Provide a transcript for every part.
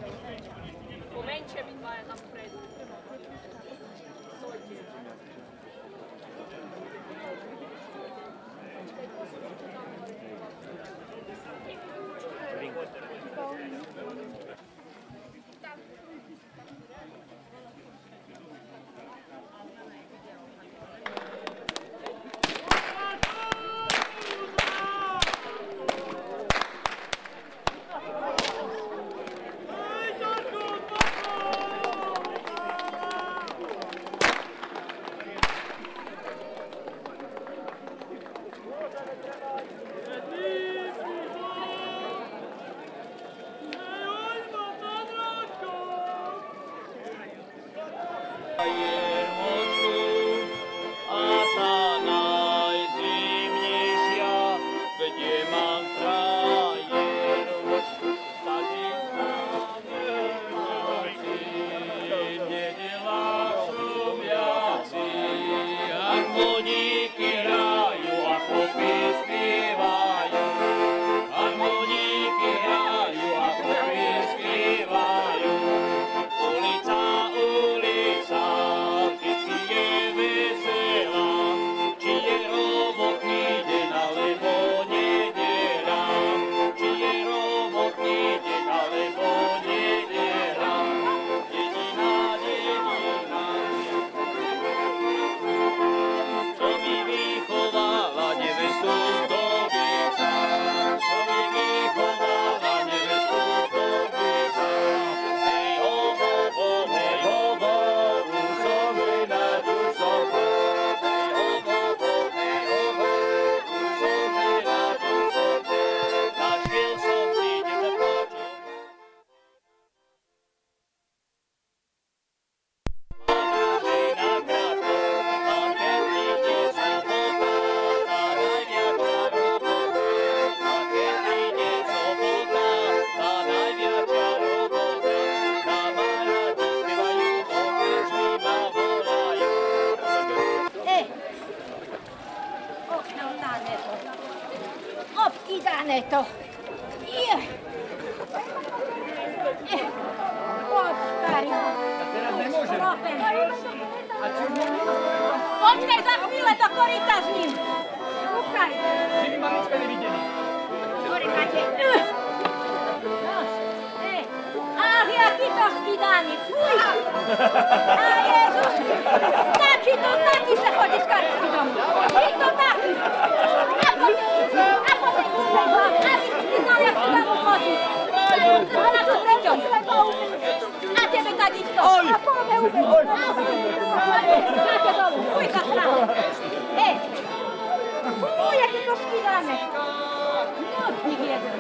Pomenšie byť dvaja tam vpredu. Stojte. Obkýdané to. Je. Počkaj. A teraz nemôžem. Počkaj za chvíle do koryta s ním. Kúkaj. Že by mamička nevideli. Korytate. Ach, jaký to skýdaný. Fuj. A Jezus. Taký sa chodí z karetky domů. I to taký. A potom kúkaj hlavy. Aby si priznal, jak si tam chodí. Ona tu treťom. A tebe tadiť to. A pome uvedí. Dáte dolu. Fuj, ka strana. Fuj, jaký to skýdané. No, nich jeden.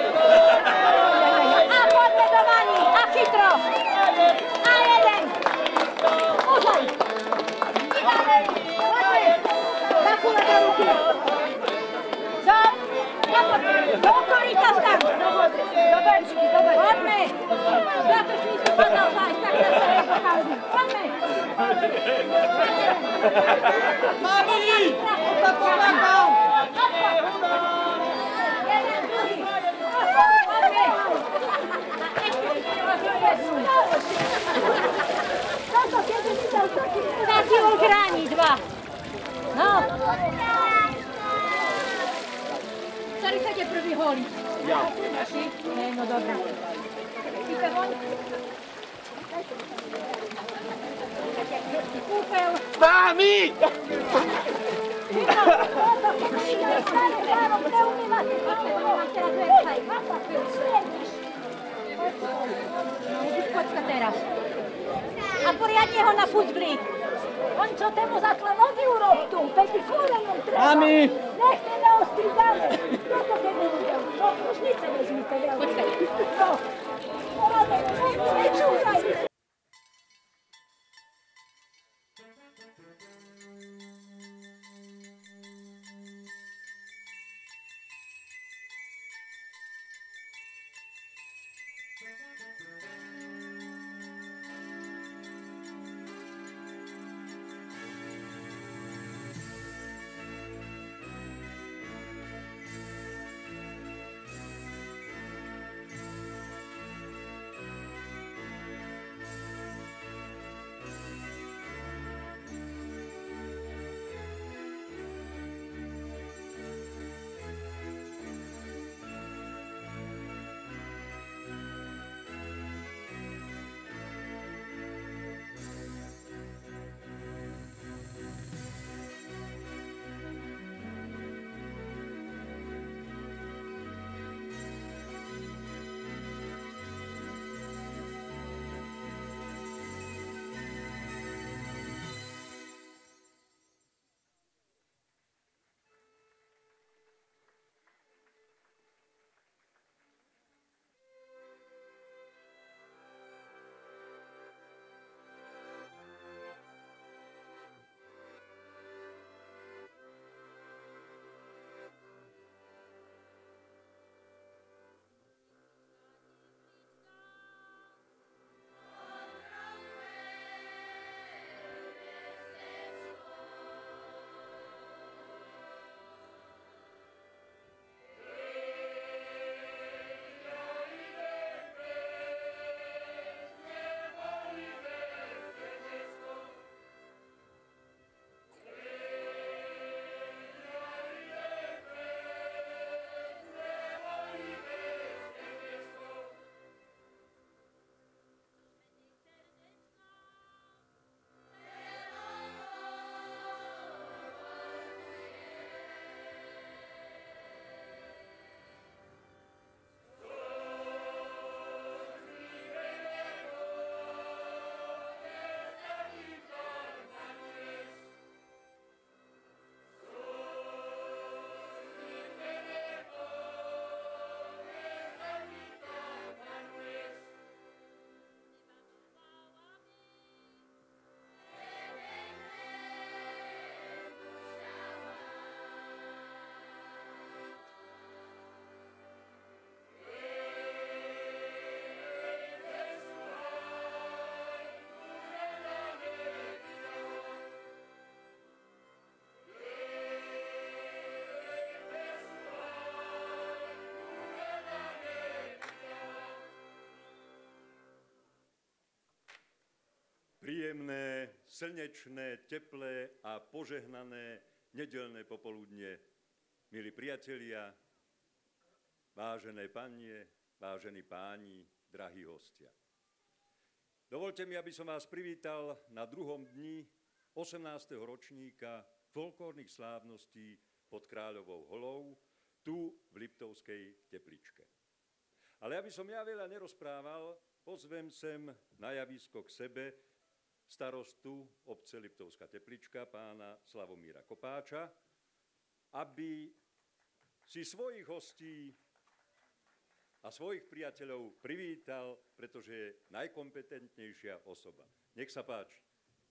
A poďme do vani. A chytro. A jeden. Pozor. I dalej. Poďme. Zakúle do ruky. Co? Do koryta stav. Do benčky, do benčky. Poďme. Zatočný si padal zájsť, tak sa sa pokazí. Poďme. Mami! Sa pomagám! Jeden, druhý. Poďme. Toto, kiedy mi dal taki on chrani dwa. No. Ktorý chcete prvý holiť? Ja. Ty? Nie, no dobra. Chcete voň? Kúpel. Mami! Počka teraz. A poriadne ho napúzdli. On čo tému zatle nohy urob tu. Peti korenom treba. Mami! Nech te neostridáme. Toto keď nevidel. No, rušnice vezmite. Počkaj. No. Nečúvaj. Príjemné, slnečné, teplé a požehnané nedeľné popoludnie, milí priatelia, vážené panie, vážení páni, drahí hostia. Dovolte mi, aby som vás privítal na druhom dni 18. ročníka folklórnych slávností pod Kráľovou holou, tu v Liptovskej Tepličke. Ale aby som ja veľa nerozprával, pozvem sem na javisko k sebe starostu obce Liptovská Teplička, pána Slavomíra Kopáča, aby si svojich hostí a svojich priateľov privítal, pretože je najkompetentnejšia osoba. Nech sa páči.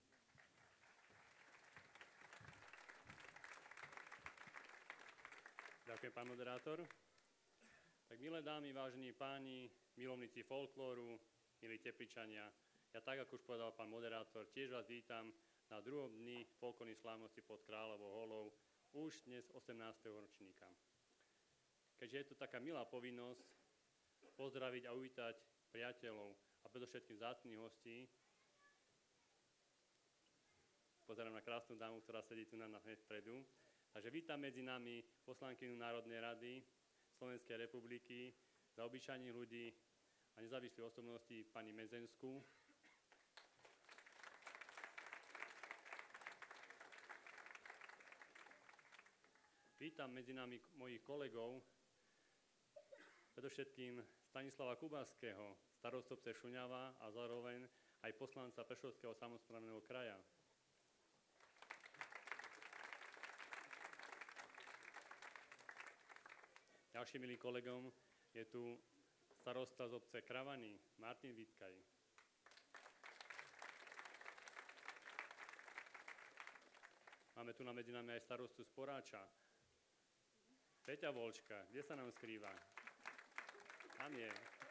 Ďakujem, pán moderátor. Tak milé dámy, vážení páni, milovníci folklóru, milí Tepličania, ja tak, ako už povedal pán moderátor, tiež vás vítam na druhom dni folklórnych slávností pod Kráľovou holou, už dnes 18. ročníka. Keďže je to taká milá povinnosť pozdraviť a uvítať priateľov a predovšetkým vzácnych hostí, pozerám na krásnu dámu, ktorá sedí tu na hneď vpredu, takže vítam medzi nami poslankyňu Národnej rady Slovenskej republiky za obyčajných ľudí a nezávislých osobností pani Mezenskú. Vítam medzi nami mojich kolegov, predovšetkým Stanislava Kubaského, starostu obce Šuňava a zároveň aj poslanca Prešovského samosprávneho kraja. Ďalším milým kolegom je tu starosta z obce Kravany, Martin Vitkaj. Máme tu medzi nami aj starostu z Poráča, Peťa Volčka. Kde sa nám skrýva? Tam je.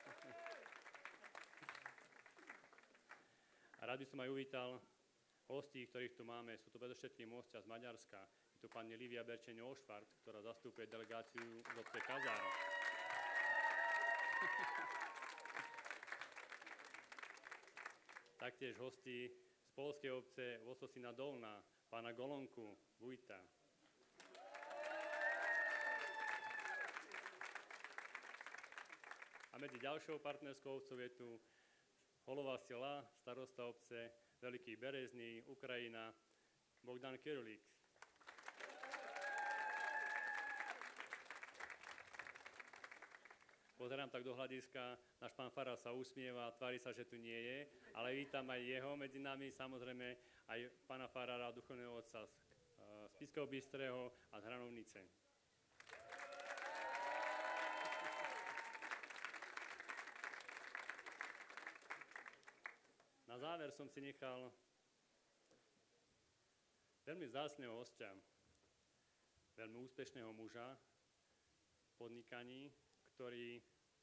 A rád by som aj uvítal hostí, ktorých tu máme. Sú to predovšetkým hostia z Maďarska. Je tu pani Livia Berčeň-Ošvart, ktorá zastupuje delegáciu z obce Kazár. Taktiež hostí z poľskej obce Vososina Dolná, pána Golonku, Vujta. A medzi ďalšou partnerskou obcov je tu Holová Sela, starosta obce Veľký Berezný, Ukrajina, Bogdan Kirulík. Pozerám tak do hľadiska, náš pán farár sa usmieva, tvári sa, že tu nie je, ale vítam aj jeho medzi nami, samozrejme aj pána farára, duchovného otca z Spišského Bystrého a z Hranovnice. Na záver som si nechal veľmi vzácneho hostia, veľmi úspešného muža v podnikaní, ktorý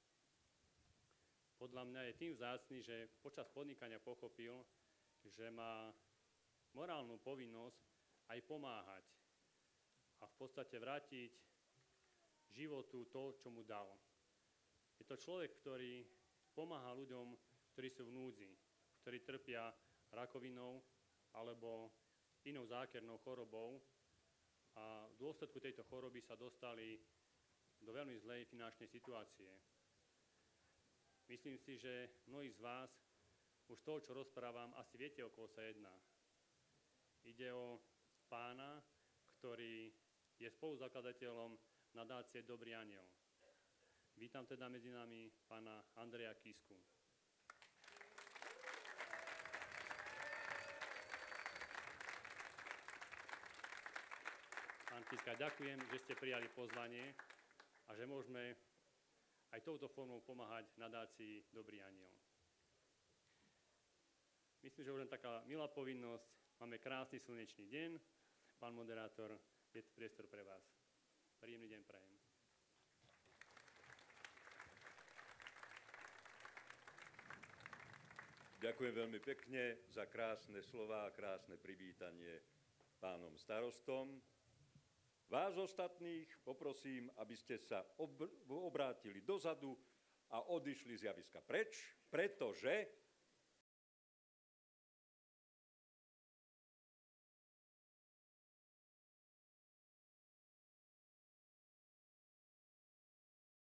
podľa mňa je tým vzácny, že počas podnikania pochopil, že má morálnu povinnosť aj pomáhať a v podstate vrátiť životu to, čo mu dal. Je to človek, ktorý pomáha ľuďom, ktorí sú v núdzi, ktorí trpia rakovinou alebo inou zákernou chorobou a v dôsledku tejto choroby sa dostali do veľmi zlej finančnej situácie. Myslím si, že mnohí z vás už toho, čo rozprávam, asi viete, o koho sa jedná. Ide o pána, ktorý je spoluzakladateľom nadácie Dobrý anjel. Vítam teda medzi nami pána Andreja Kisku. Pán Kiska, ďakujem, že ste prijali pozvanie a že môžeme aj touto formou pomáhať nadácii Dobrý anjel. Myslím, že už len taká milá povinnosť. Máme krásny slnečný deň. Pán moderátor, je priestor pre vás. Príjemný deň prajem. Ďakujem veľmi pekne za krásne slová a krásne privítanie pánom starostom. Vás ostatných poprosím, aby ste sa obrátili dozadu a odišli z javiska preč, pretože